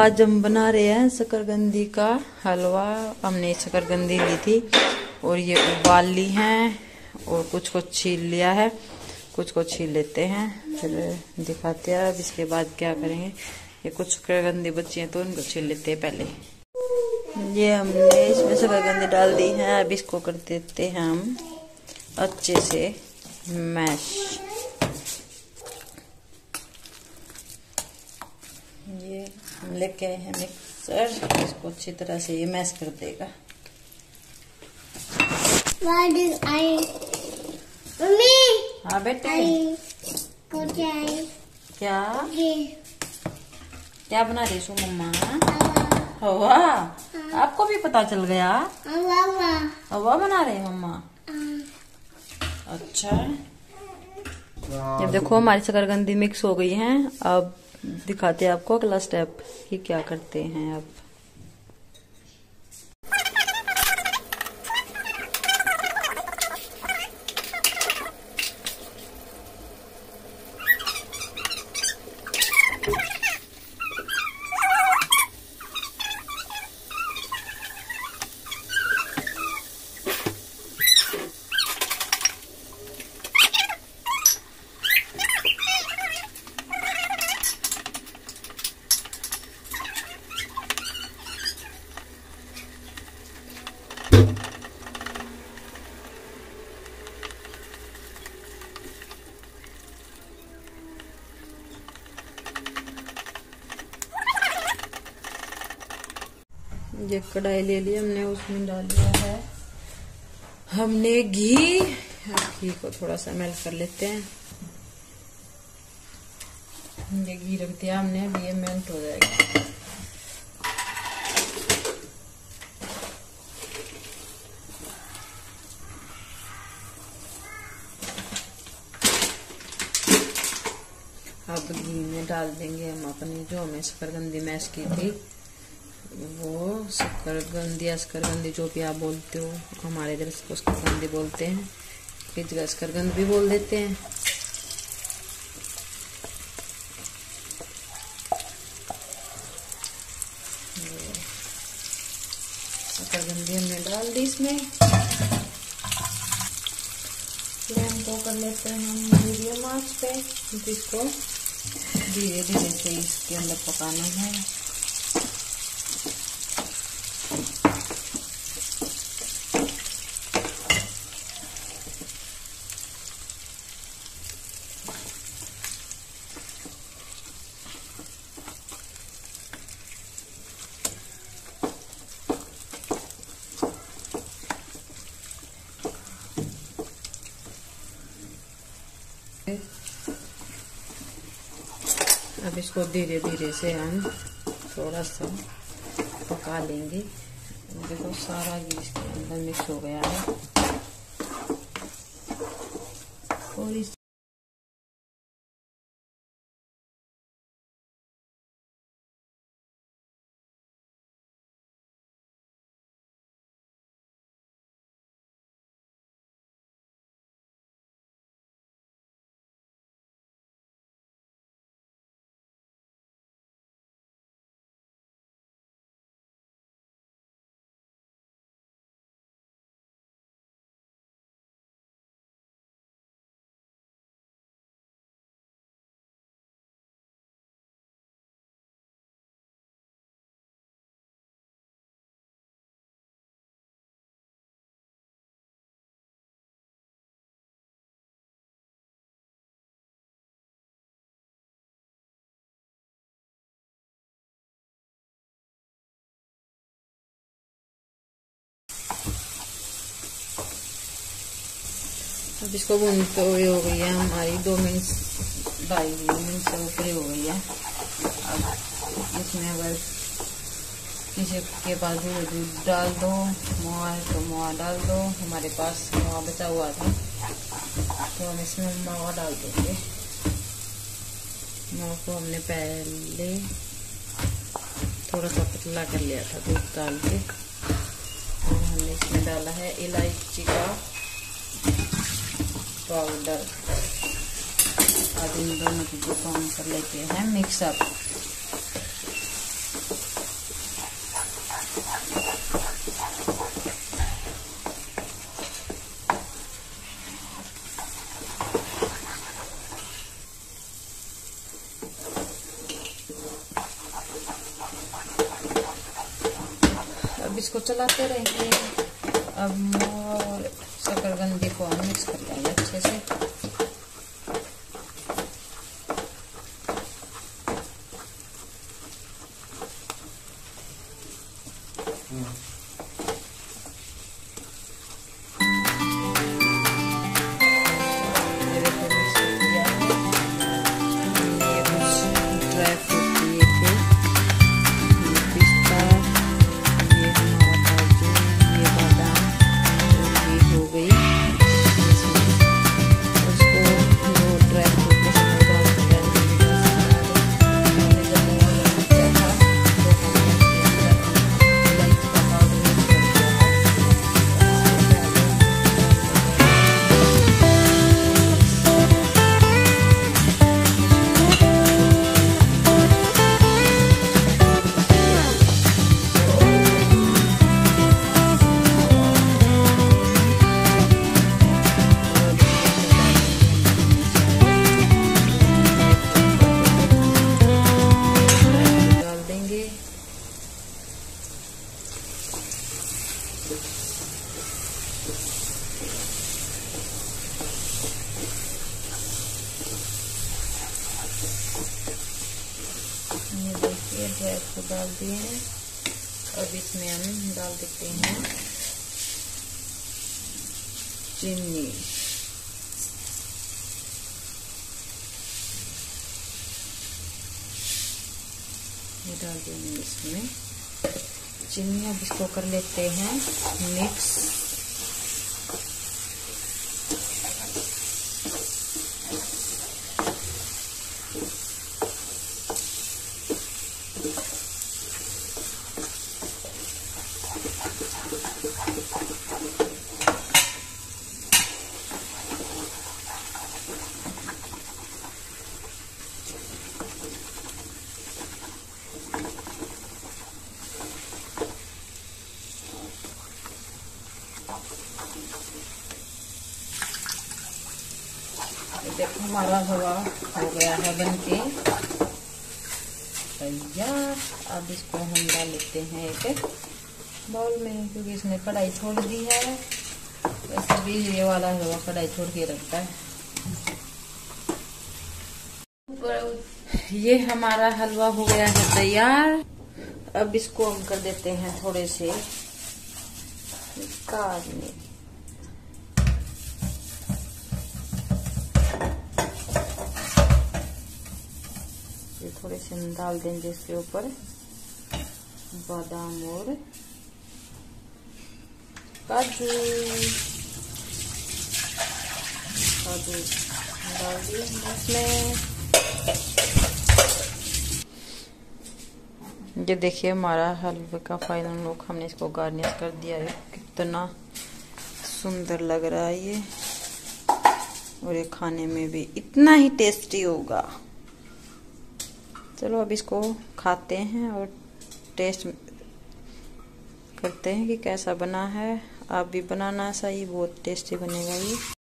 आज हम बना रहे हैं शकरकंदी का हलवा। हमने शकरकंदी ली थी और ये उबाल ली हैं और कुछ को छील लिया है, कुछ को छील लेते हैं फिर दिखाते हैं। अब इसके बाद क्या करेंगे, ये कुछ शकरकंदी बची हैं तो उनको छील लेते हैं पहले। ये हमने इसमें शकरकंदी डाल दी है। अब इसको कर देते हैं हम अच्छे से मैश। ये हम लेके आए हैं मिक्सर, इसको अच्छी तरह से ये मैश कर देगा। मम्मी। हाँ बेटे। क्या क्या बना रही सु मम्मा? हवा। आपको भी पता चल गया? हवा बना रहे मम्मा। अच्छा, ये देखो हमारी शकरकंदी मिक्स हो गई है। अब दिखाते हैं आपको अगला स्टेप कि क्या करते हैं। अब ये कढ़ाई ले ली हमने, उसमें डाल दिया है हमने घी। घी को थोड़ा सा मेल्ट कर लेते हैं। ये घी रख दिया हमने, अब ये मेल्ट हो जाएगा। अब घी में डाल देंगे हम अपनी जो हमने शकरकंदी मैश की थी, वो शकरकंदी जो भी आप बोलते हो, हमारे इधर इसको शकरकंदी बोलते हैं, किस जगह शकरकंद भी बोल देते हैं। शकरकंदी हमने डाल दी इसमें। फ्लेम को कर लेते हैं हम मीडियम आंच पे, जिसको धीरे धीरे से इसके अंदर पकाना है। अब इसको धीरे धीरे से हम थोड़ा सा पका लेंगे। देखो सारा घी इसके अंदर मिक्स हो गया है और इस अब इसको भूनते हुए हो गई है हमारी 2 मिनट 2.5 मिनट से ऊपर हो गई है। अब इसमें अगर किसी के पास भी दूध डाल दो, मोआ है तो मोआ डाल दो। हमारे पास मोआ बचा हुआ था तो हम इसमें मोआ डाल देंगे। मोआ को हमने पहले थोड़ा सा पतला कर लिया था दूध डाल के, और हमने इसमें डाला है इलायची का पाउडर। अब इन दोनों को हम कर लेते हैं मिक्सअप। इसको चलाते रहेंगे। अब मावा और शकरकंदी को हम मिक्स कर लेंगे अच्छे से। ये देखिए ड्राई फ्रूट डाल दिए हैं। अब इसमें हम डाल देते हैं चीनी। ये डाल देंगे इसमें चीनी। अब इसको कर लेते हैं मिक्स। देखो हमारा हलवा हो गया है बनके तैयार। अब इसको हम डाल लेते हैं एक बाउल में, क्योंकि इसने कढ़ाई छोड़ दी है। वैसे भी ये वाला हलवा कढ़ाई छोड़ के रखता है। ये हमारा हलवा हो गया है तैयार। अब इसको हम कर देते हैं थोड़े से काटने। थोड़े से हम डाल देंगे इसके ऊपर बादाम और काजू डाल दिए इसमें। ये देखिए हमारा हलवे का फाइनल लुक। हमने इसको गार्निश कर दिया है। कितना सुंदर लग रहा है ये, और ये खाने में भी इतना ही टेस्टी होगा। चलो अब इसको खाते हैं और टेस्ट करते हैं कि कैसा बना है। आप भी बनाना, सही बहुत टेस्टी बनेगा ये।